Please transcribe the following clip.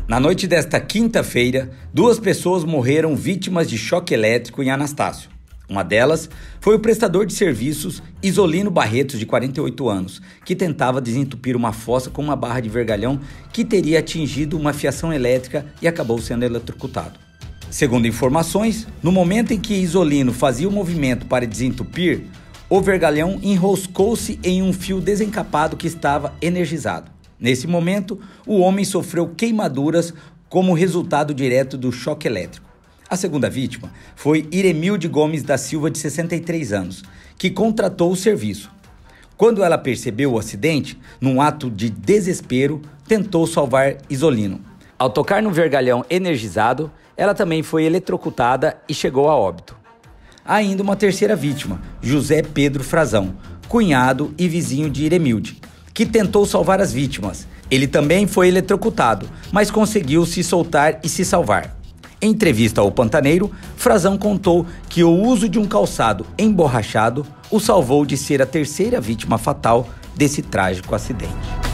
Na noite desta quinta-feira, 2 pessoas morreram vítimas de choque elétrico em Anastácio. Uma delas foi o prestador de serviços Isolino Barretos, de 48 anos, que tentava desentupir uma fossa com uma barra de vergalhão que teria atingido uma fiação elétrica e acabou sendo eletrocutado. Segundo informações, no momento em que Isolino fazia o movimento para desentupir, o vergalhão enroscou-se em um fio desencapado que estava energizado. Nesse momento, o homem sofreu queimaduras como resultado direto do choque elétrico. A segunda vítima foi Iremilde Gomes da Silva, de 63 anos, que contratou o serviço. Quando ela percebeu o acidente, num ato de desespero, tentou salvar Isolino. Ao tocar no vergalhão energizado, ela também foi eletrocutada e chegou a óbito. Há ainda uma terceira vítima, José Pedro Frazão, cunhado e vizinho de Iremilde, que tentou salvar as vítimas. Ele também foi eletrocutado, mas conseguiu se soltar e se salvar. Em entrevista ao Pantaneiro, Frazão contou que o uso de um calçado emborrachado o salvou de ser a terceira vítima fatal desse trágico acidente.